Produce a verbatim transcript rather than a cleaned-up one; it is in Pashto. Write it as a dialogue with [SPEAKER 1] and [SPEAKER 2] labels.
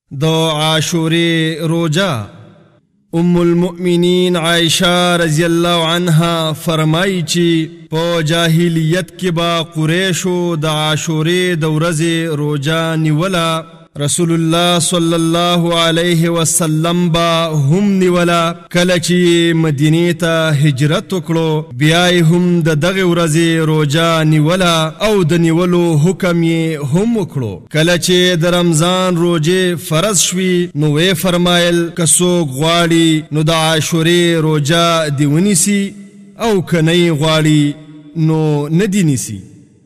[SPEAKER 1] د عاشورې روژه. ام المؤمنین عائشہ رضی اللہ عنها فرمائی چی په جاہلیت کې با قریشو د عاشورې د ورځې روژه نیولا، رسول الله صلی الله علیه وسلم با هم نیولا. کله چې مدینې ته هجرت وکړو بیا هم د دغه ورځې روژه نیولا او د نیولو حکم یې هم وکړو. کله چې د رمضان روژې فرض شوي نو وی فرمایل که څوک غواړي نو د عاشورې روژه دې ونیسي او که نه یې غواړي نو نه دې نیسي.